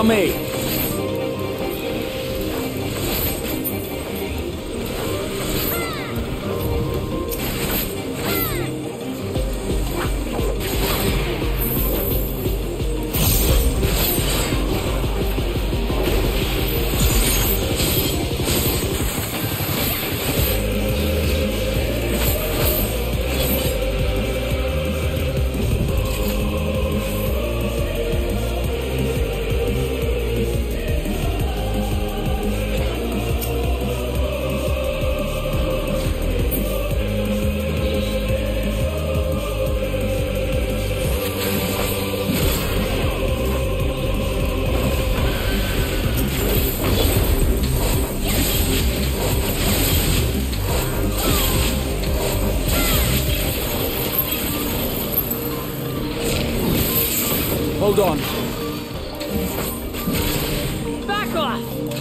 me. Hold on. Back off!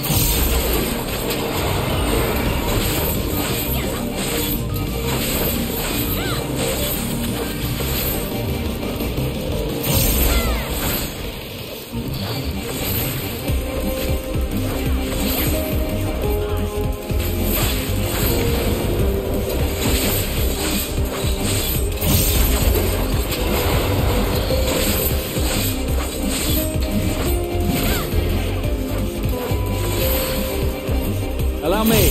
Allow me.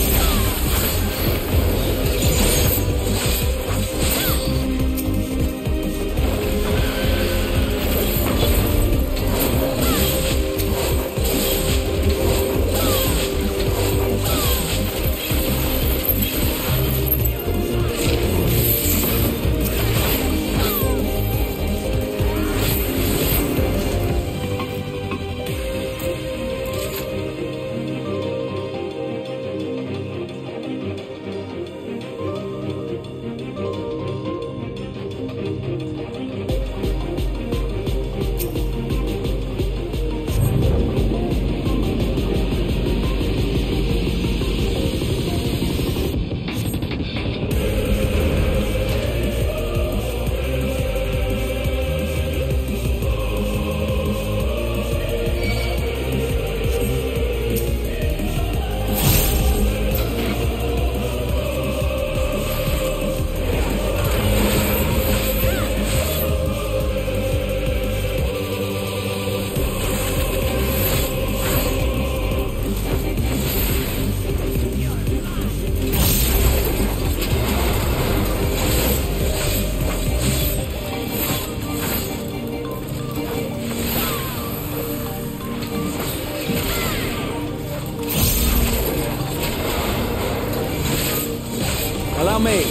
Allow me.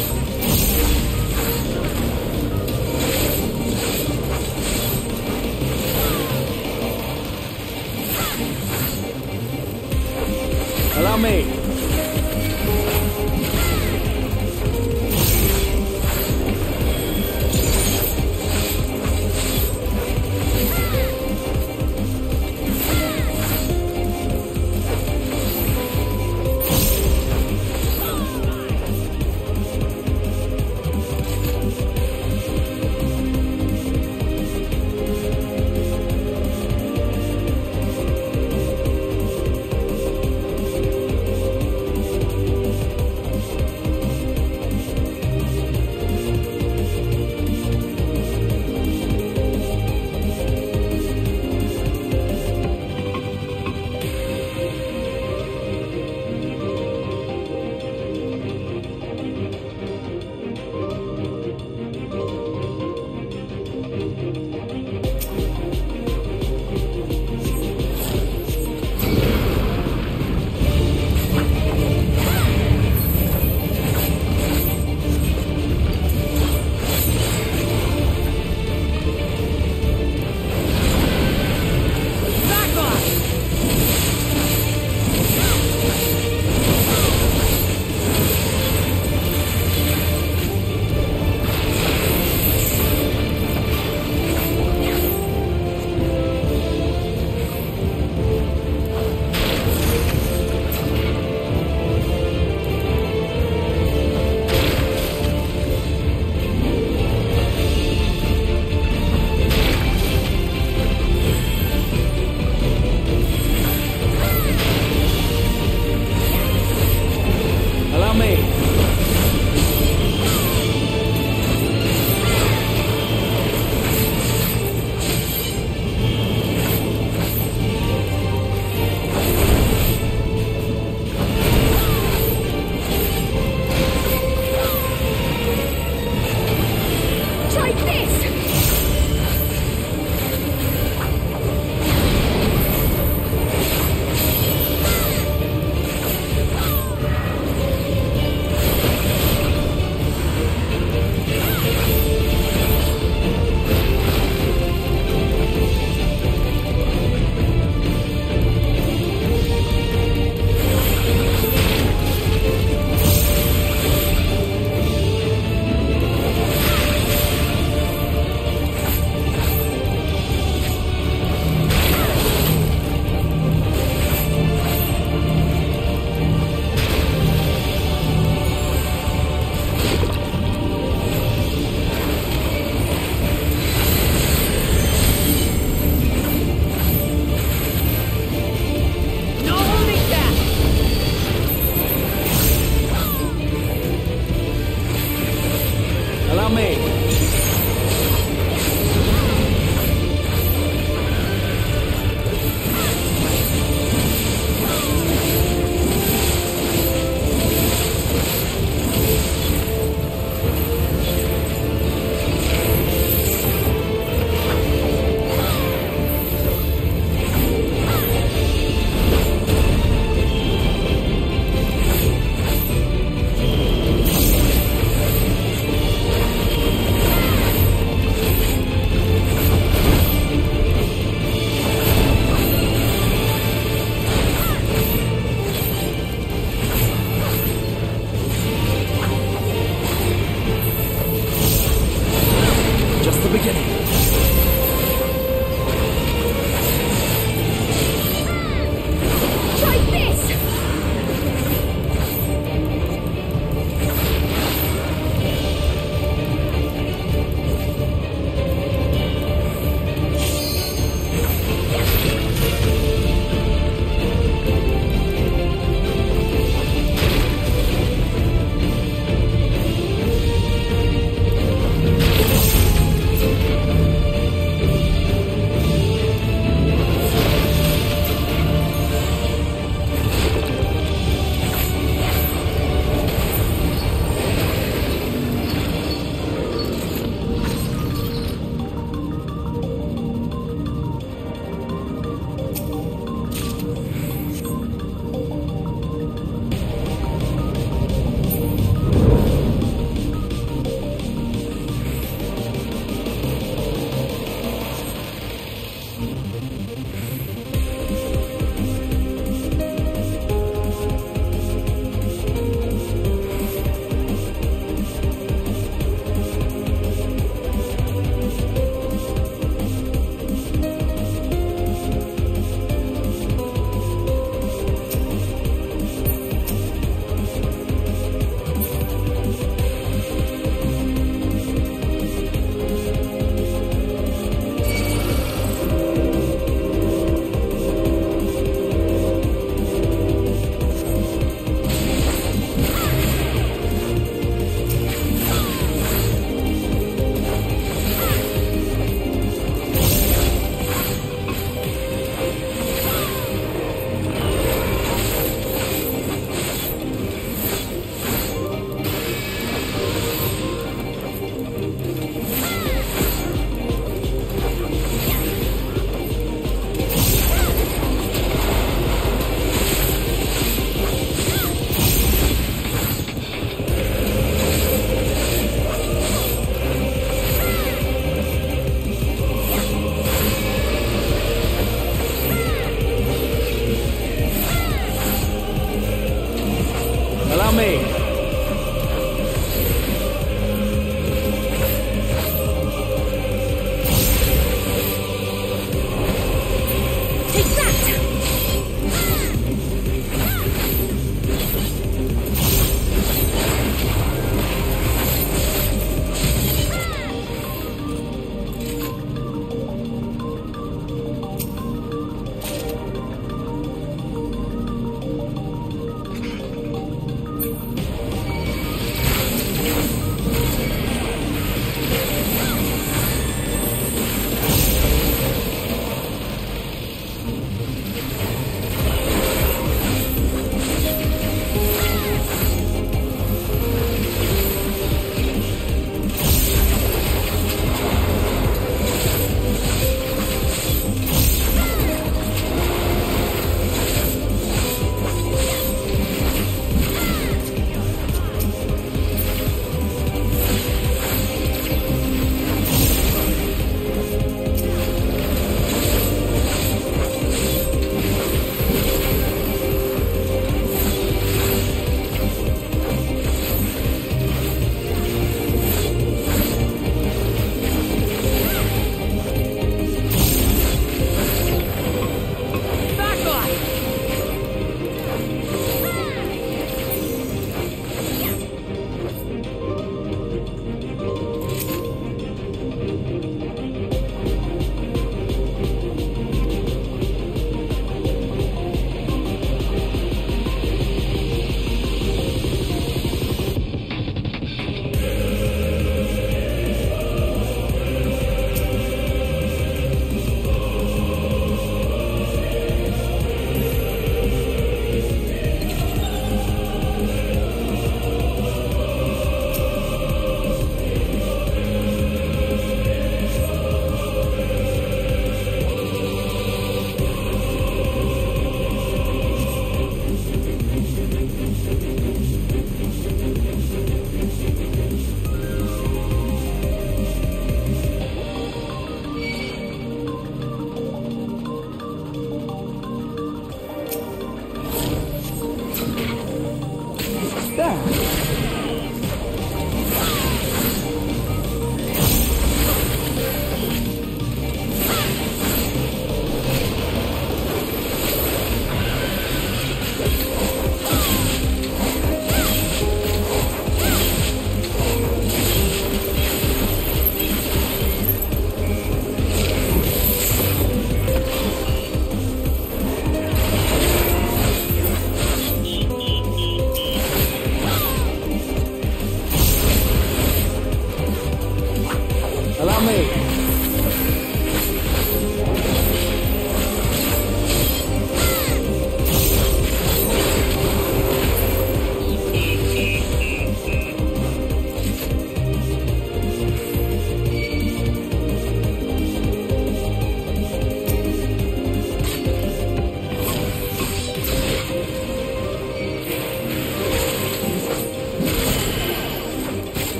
Allow me.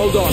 Hold on.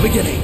beginning.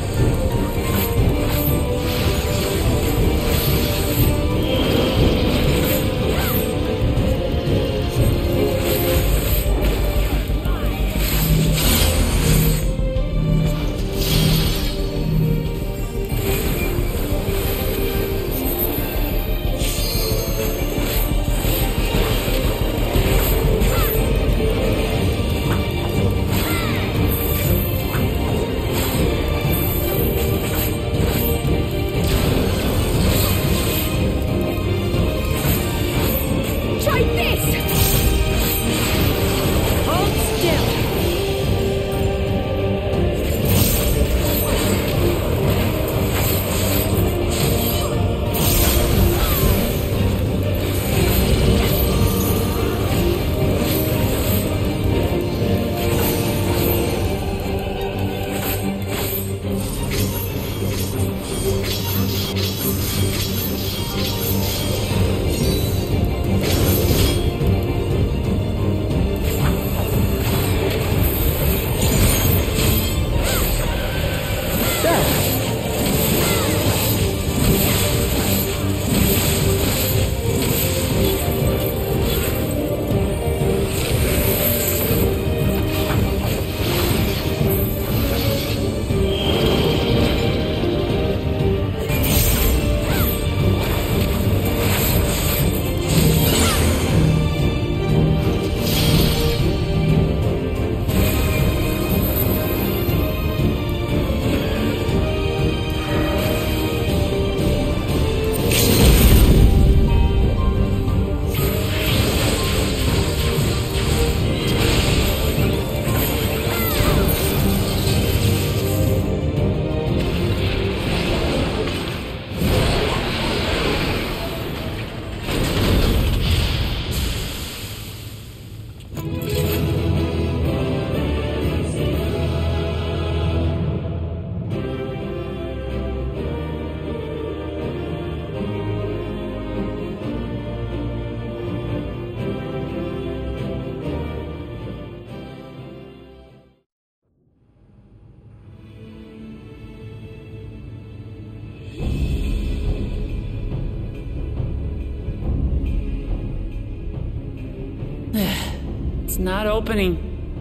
It's not opening.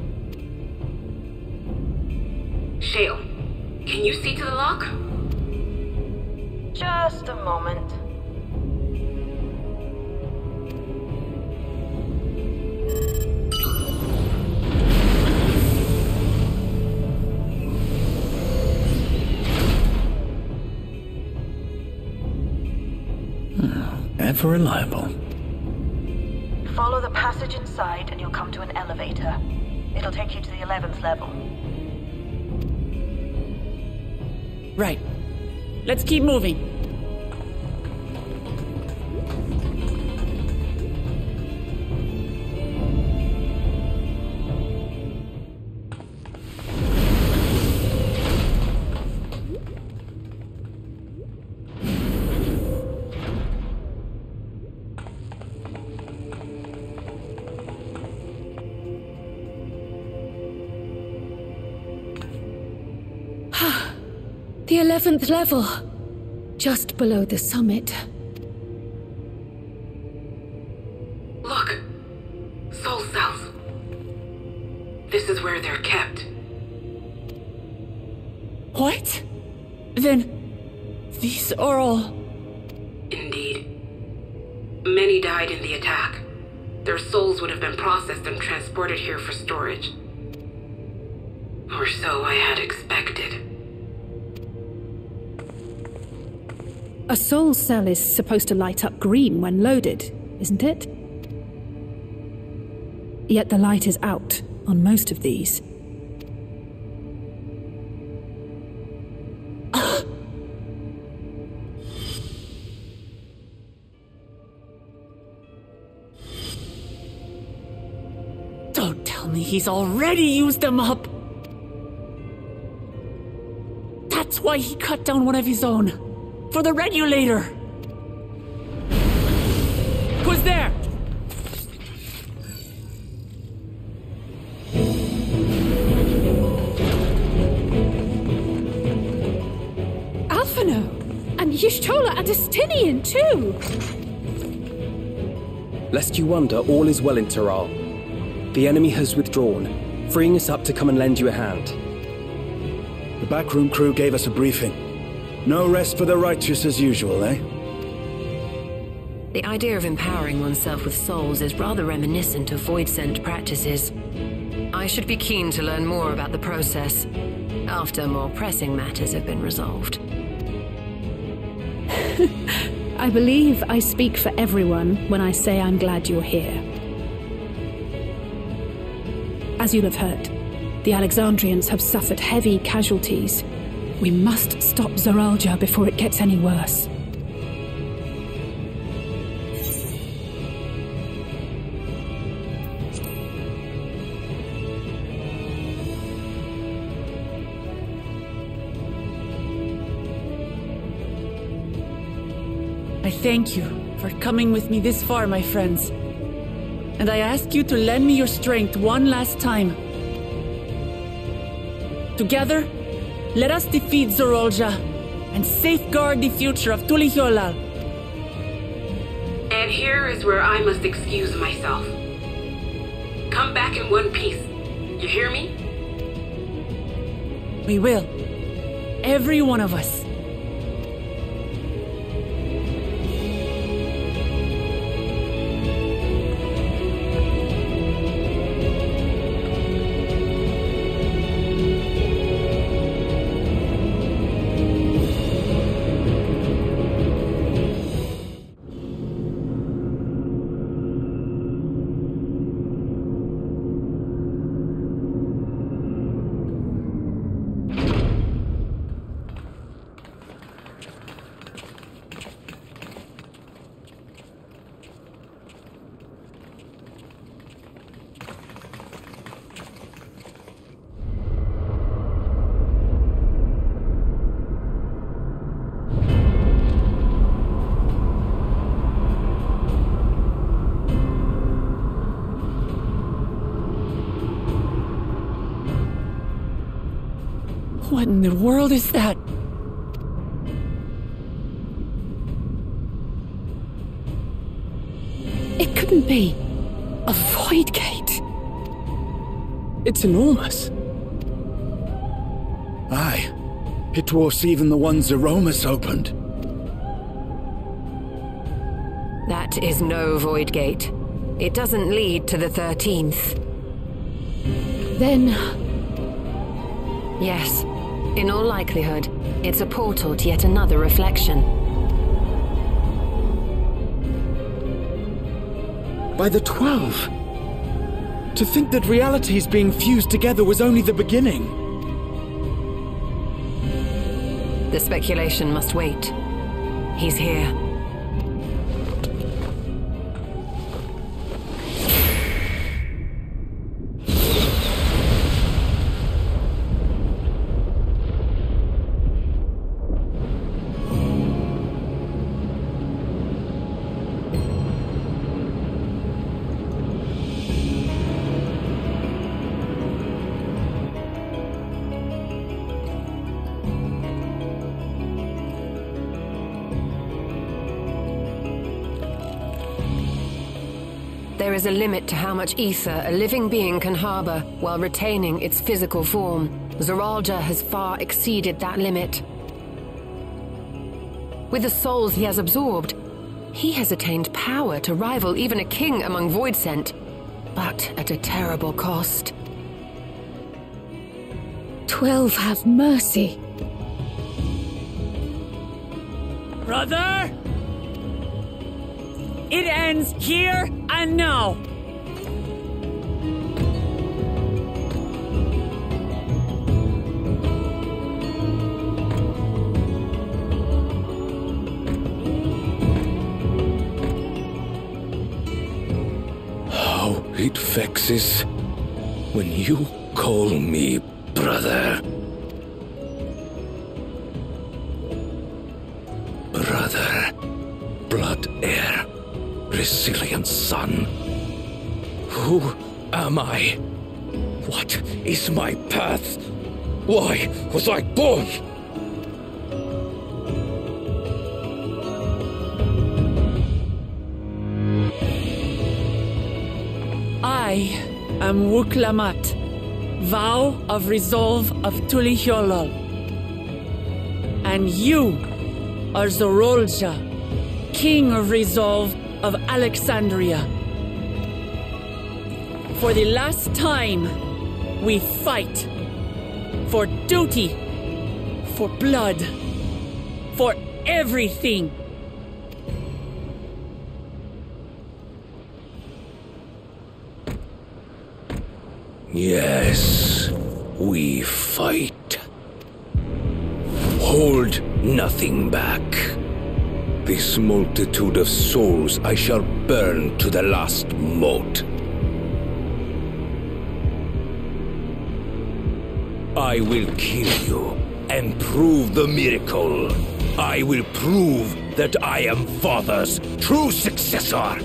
Shale, can you see to the lock? Just a moment. Ever reliable. Follow the passage inside and you'll come to an elevator. It'll take you to the 11th level. Right. Let's keep moving. The 11th level, just below the summit. Look! Soul cells. This is where they're kept. What? Then, these are all... Indeed. Many died in the attack. Their souls would have been processed and transported here for storage. Or so I had expected. A soul cell is supposed to light up green when loaded, isn't it? Yet the light is out on most of these. Don't tell me he's already used them up! That's why he cut down one of his own. For the regulator! Who's there? Y'shtola a Destinian too! Lest you wonder, all is well in Taral. The enemy has withdrawn, freeing us up to come and lend you a hand. The backroom crew gave us a briefing. No rest for the righteous as usual, eh? The idea of empowering oneself with souls is rather reminiscent of void-sent practices. I should be keen to learn more about the process, after more pressing matters have been resolved. I believe I speak for everyone when I say I'm glad you're here. As you'll have heard, the Alexandrians have suffered heavy casualties. We must stop Zoralja before it gets any worse. I thank you for coming with me this far, my friends. And I ask you to lend me your strength one last time. Together, let us defeat Zoralja and safeguard the future of Tulihyolal. And here is where I must excuse myself. Come back in one piece. You hear me? We will. Every one of us. What in the world is that? It couldn't be a void gate. It's enormous. Aye. It dwarfs even the one Zeromus opened. That is no void gate. It doesn't lead to the 13th. Then... Yes. In all likelihood, it's a portal to yet another reflection. By the 12! To think that realities being fused together was only the beginning. The speculation must wait. He's here. There is a limit to how much ether a living being can harbor while retaining its physical form. Zoralja has far exceeded that limit. With the souls he has absorbed, he has attained power to rival even a king among Voidsent, but at a terrible cost. 12 have mercy. Brother! It ends here and now! How it vexes when you call me brother. Brother, blood heir, resilient son. Who am I? What is my path? Why was I born? I am Wuklamat, Vow of Resolve of Tulihyolol. And you are Zorolja, King of Resolve of Alexandria. For the last time, we fight. For duty. For blood. For everything. Yes, we fight. Hold nothing back. This multitude of souls I shall burn to the last mote. I will kill you and prove the miracle. I will prove that I am Father's true successor.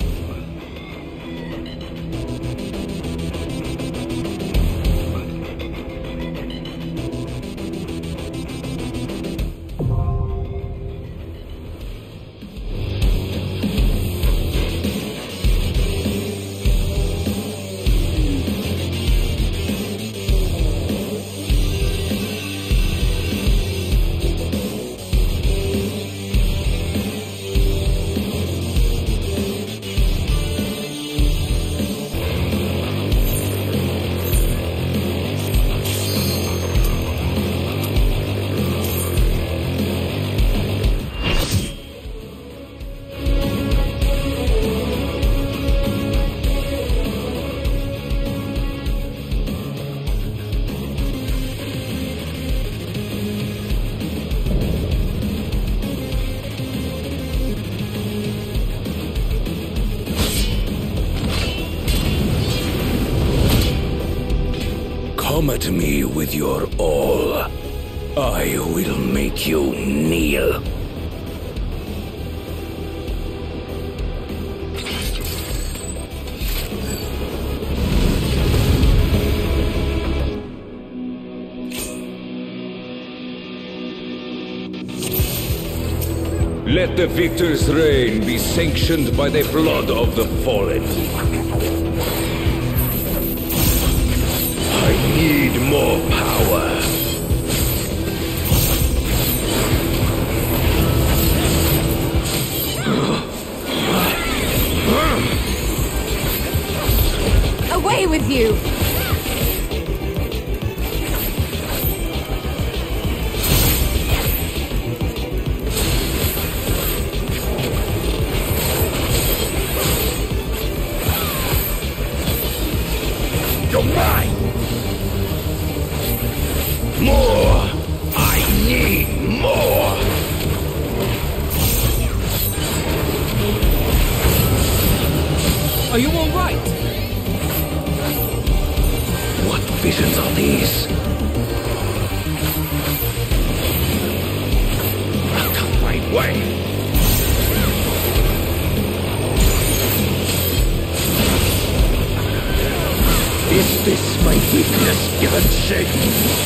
Come at me with your all. I will make you kneel. Let the victor's reign be sanctioned by the blood of the fallen. I need more power. Away with you! You're mine! More! I need more! Are you all right? What visions are these? I'll come right way! Is this my weakness given shape?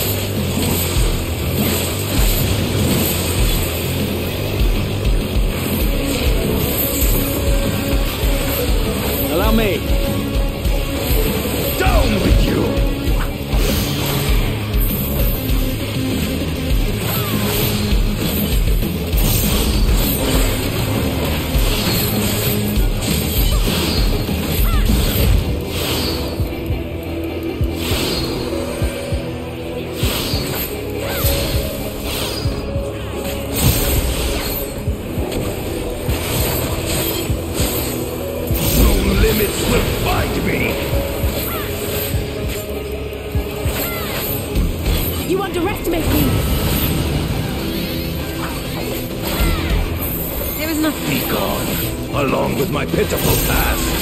Allow me. Down with you! Limits will find me! You underestimate me! There is nothing. Be gone, along with my pitiful past!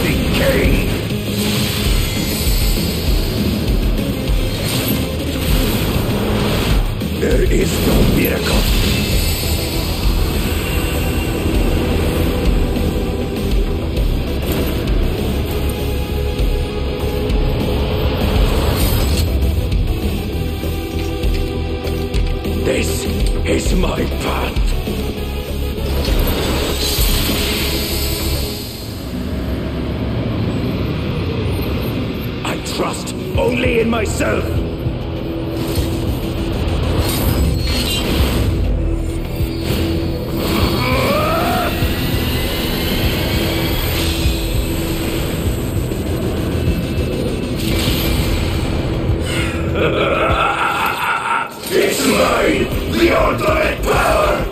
decay! There is no miracle. This is my path. I trust only in myself. It's mine! The ultimate power!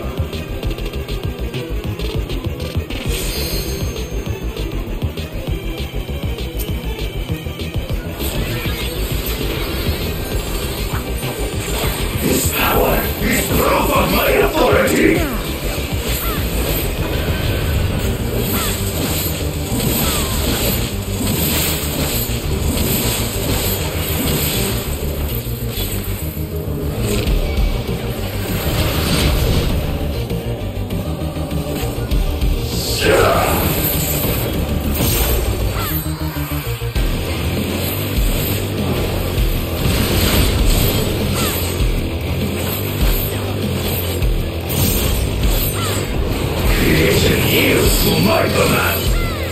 This power is proof of my authority! Creation yields to my command!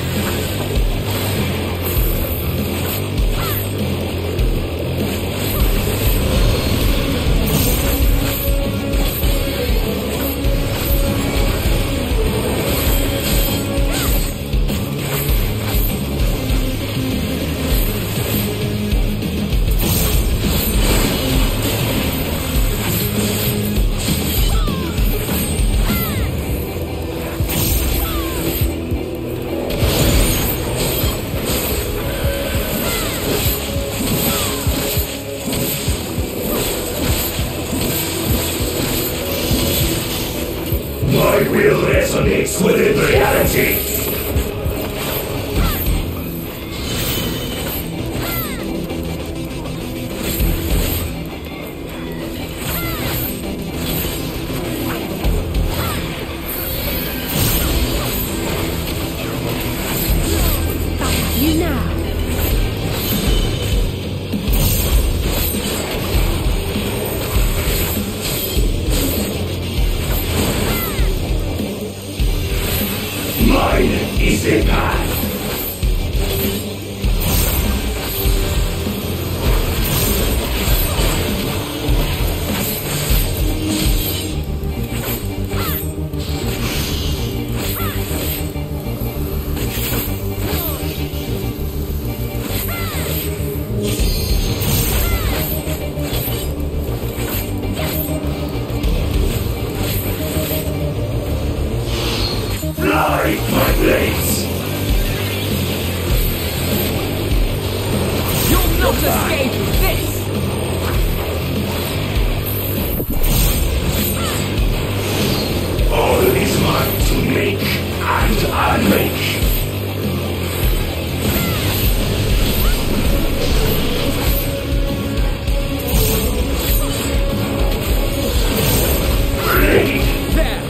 My will resonates within reality! You now. Mine is the path! Fly, my blades! You'll not escape this! All is mine to make and unmake. Blade! There!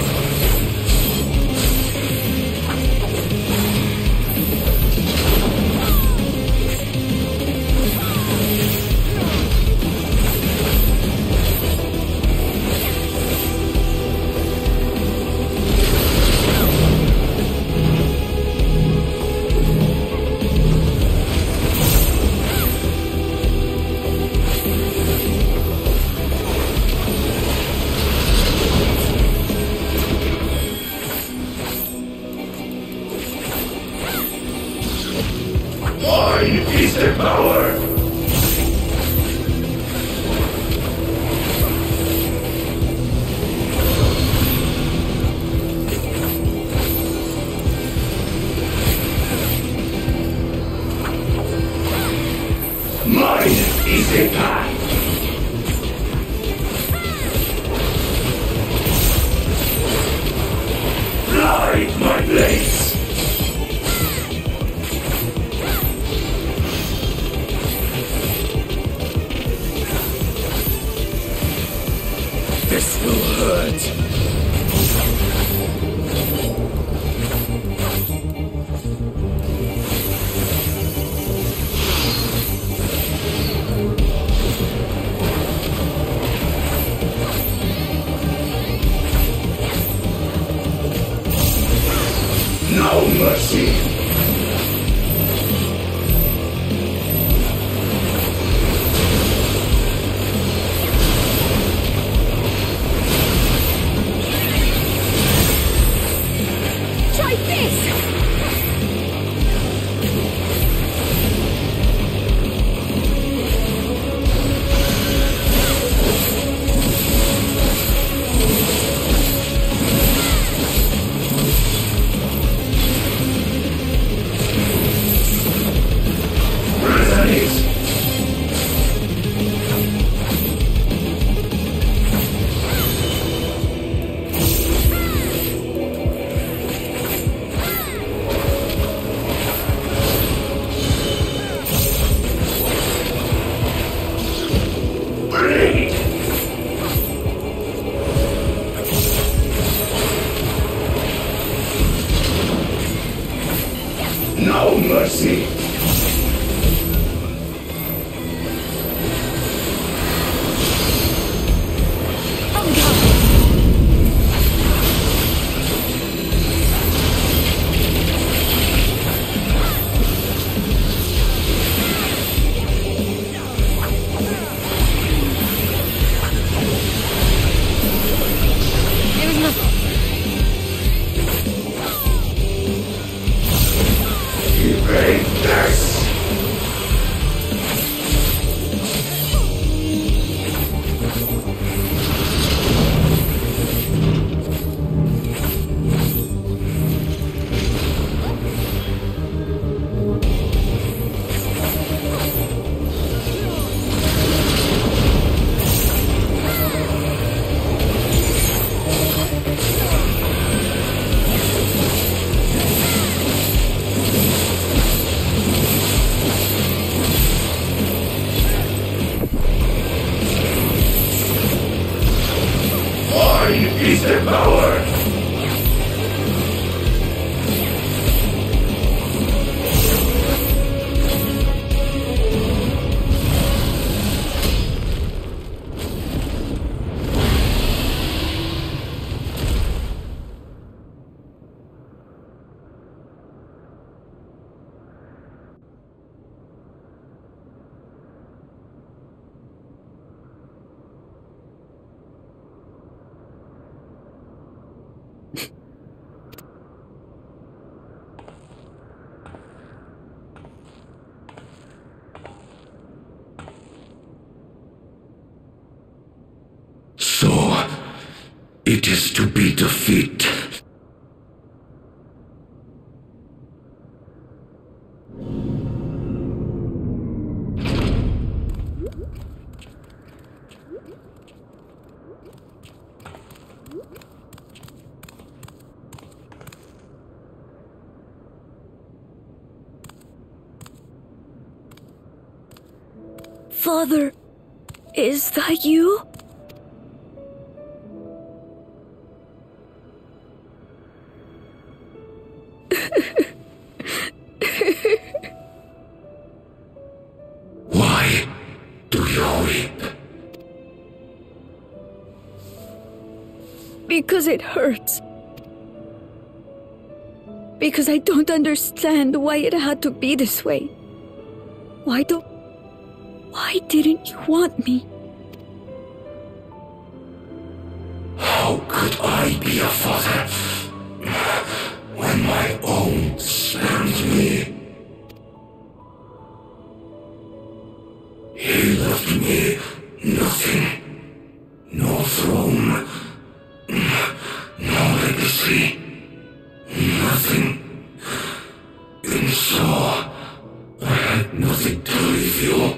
Mine is the power! Mine is the path! Fly, my blades! No mercy. Is the power! So, it is to be defeat. Father, is that you? Why do you weep? Because it hurts. Because I don't understand why it had to be this way. Why didn't you want me? How could I be a father when my own spurned me? He left me nothing. No throne. No legacy. Nothing. And so, I had nothing to leave you.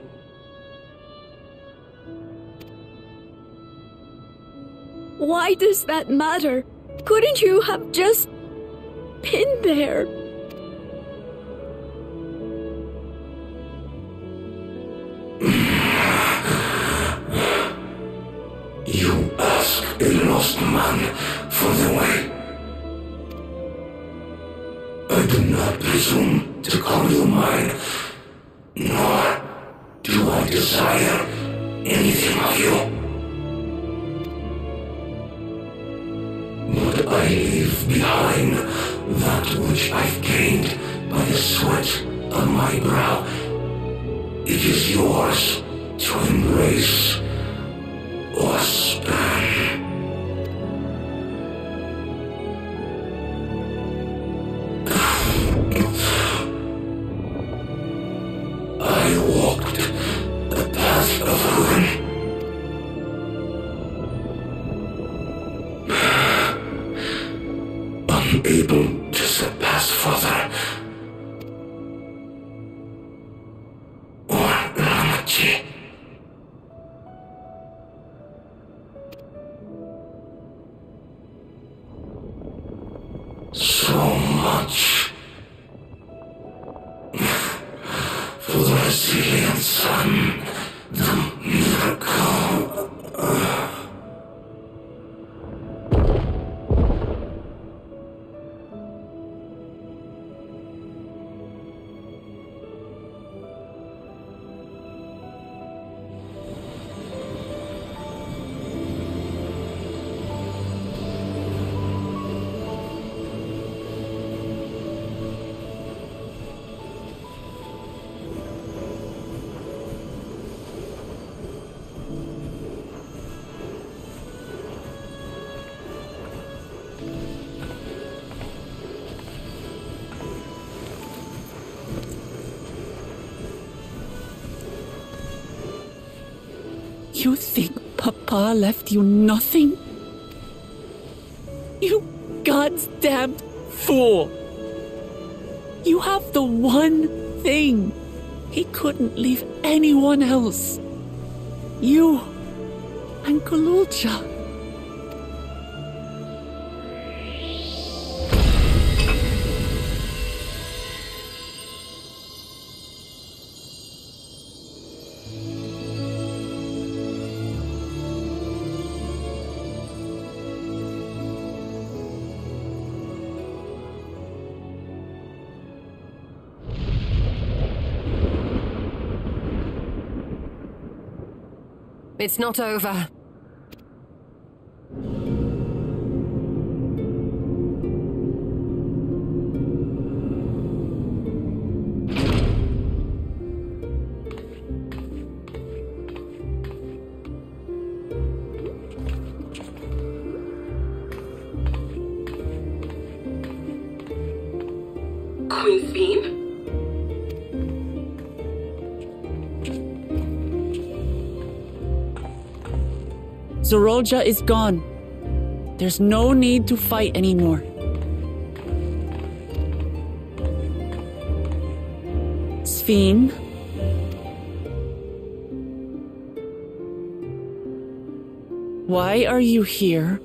Why does that matter? Couldn't you have just been there? You ask a lost man for the way. I do not presume to call you mine, nor do I desire anything of you. But I leave behind that which I've gained by the sweat of my brow. It is yours to embrace or spurn. I walked the path of ruin. Unable to surpass Father or Ramachi. So much for the resilient son, the miracle. You think Papa left you nothing? You goddamned fool! You have the one thing he couldn't leave anyone else. You and Kululcha. It's not over. Queen's Beam? Zorolja is gone. There's no need to fight anymore. Sphene? Why are you here?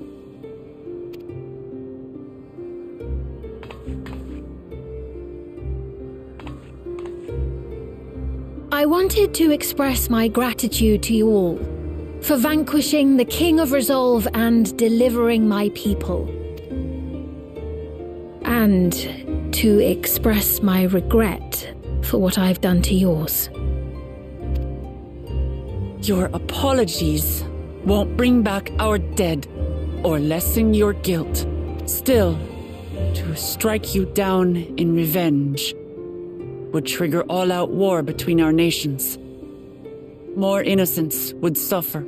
I wanted to express my gratitude to you all for vanquishing the King of Resolve and delivering my people. And to express my regret for what I've done to yours. Your apologies won't bring back our dead or lessen your guilt. Still, to strike you down in revenge would trigger all-out war between our nations. More innocents would suffer.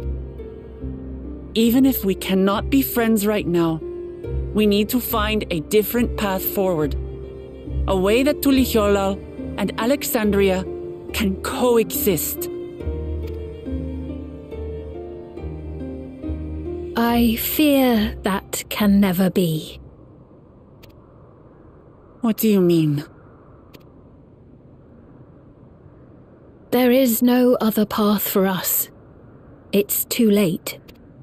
Even if we cannot be friends right now, we need to find a different path forward. A way that Tuliholal and Alexandria can coexist. I fear that can never be. What do you mean? There is no other path for us. It's too late.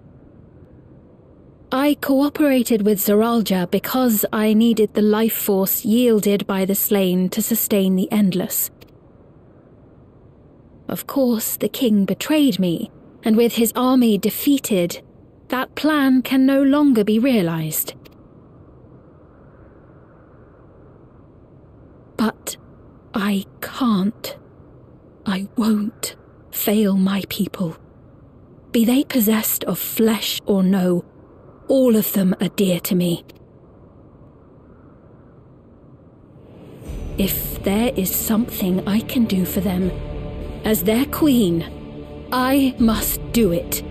I cooperated with Zoralja because I needed the life force yielded by the slain to sustain the Endless. Of course, the king betrayed me, and with his army defeated, that plan can no longer be realized. But I can't. I won't fail my people. Be they possessed of flesh or no, all of them are dear to me. If there is something I can do for them, as their queen, I must do it.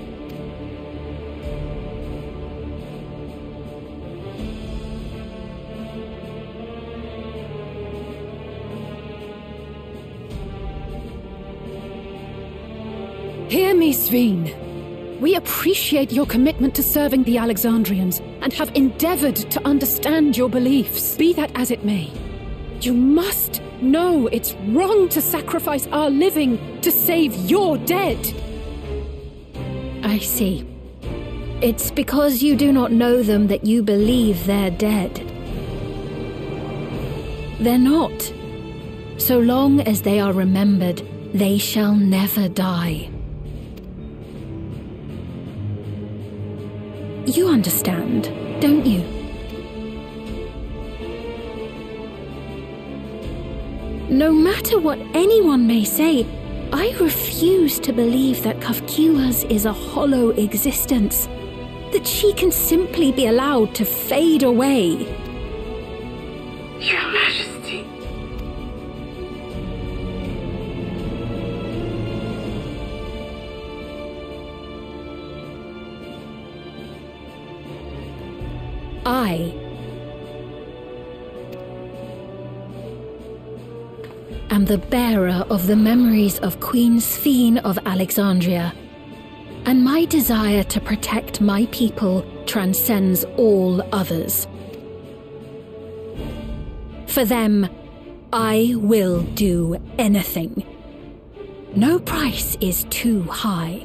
Hear me, Sphene. We appreciate your commitment to serving the Alexandrians and have endeavored to understand your beliefs. Be that as it may, you must know it's wrong to sacrifice our living to save your dead. I see. It's because you do not know them that you believe they're dead. They're not. So long as they are remembered, they shall never die. You understand, don't you? No matter what anyone may say, I refuse to believe that Kafkiwas is a hollow existence, that she can simply be allowed to fade away. Your Majesty. am the bearer of the memories of Queen XIV of Alexandria, and my desire to protect my people transcends all others. For them, I will do anything. No price is too high.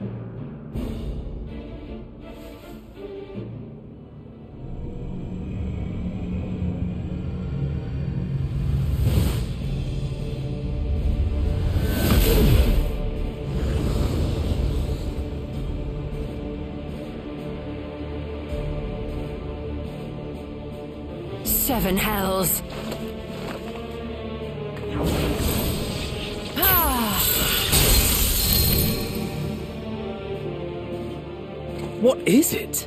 Seven hells. What is it?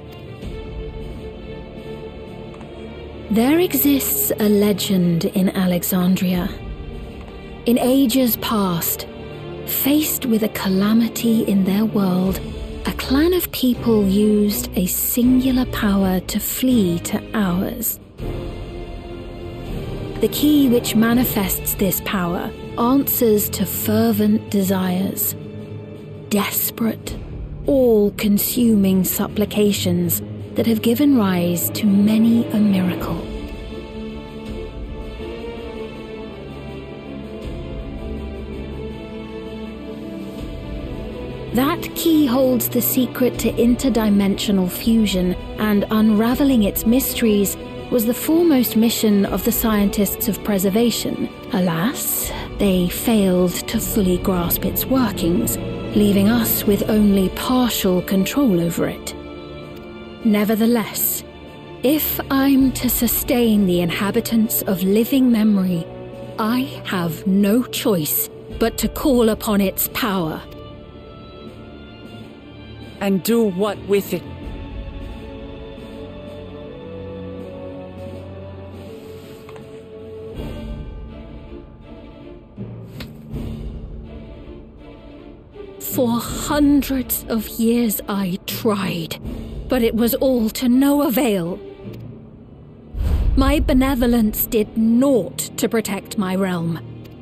There exists a legend in Alexandria. In ages past, faced with a calamity in their world, a clan of people used a singular power to flee to ours. The key which manifests this power answers to fervent desires, desperate, all-consuming supplications that have given rise to many a miracle. That key holds the secret to interdimensional fusion, and unraveling its mysteries was the foremost mission of the scientists of preservation. Alas, they failed to fully grasp its workings, leaving us with only partial control over it. Nevertheless, if I'm to sustain the inhabitants of living memory, I have no choice but to call upon its power. And do what with it? For hundreds of years I tried, but it was all to no avail. My benevolence did naught to protect my realm.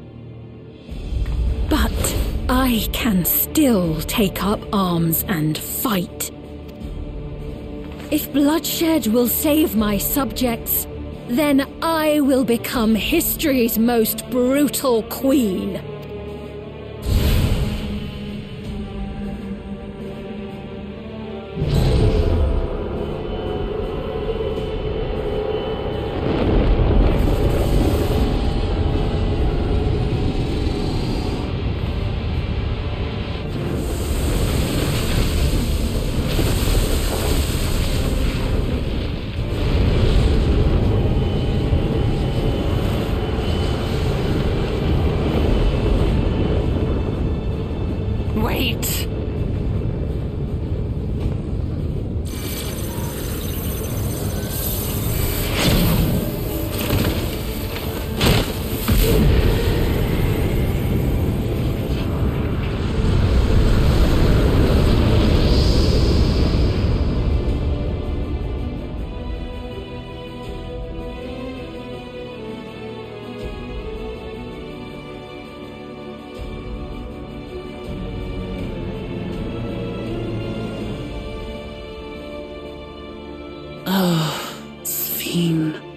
But I can still take up arms and fight. If bloodshed will save my subjects, then I will become history's most brutal queen. Wait! Oh, XIV.